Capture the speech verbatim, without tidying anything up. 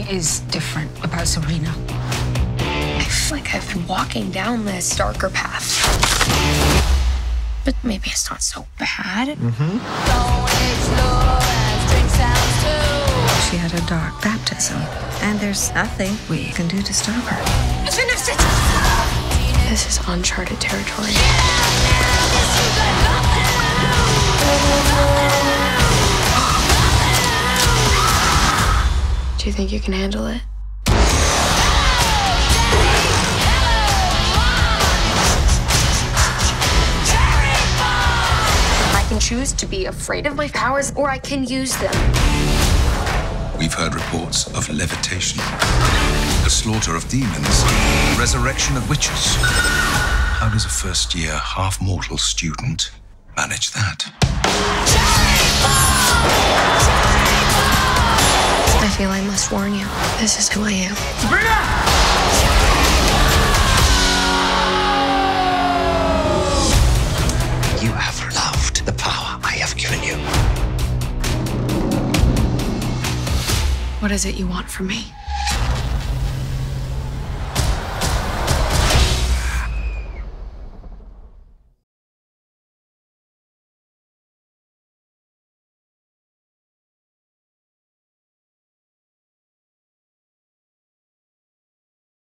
is different about Sabrina. I feel like I've been walking down this darker path. But maybe it's not so bad. Mm-hmm. She had a dark baptism, and there's nothing we can do to stop her. This is uncharted territory. Do you think you can handle it? I can choose to be afraid of my powers, or I can use them. We've heard reports of levitation, the slaughter of demons, resurrection of witches. How does a first-year, half-mortal student manage that? I feel I must warn you. This is who I am. Sabrina! You have loved the power I have given you. What is it you want from me?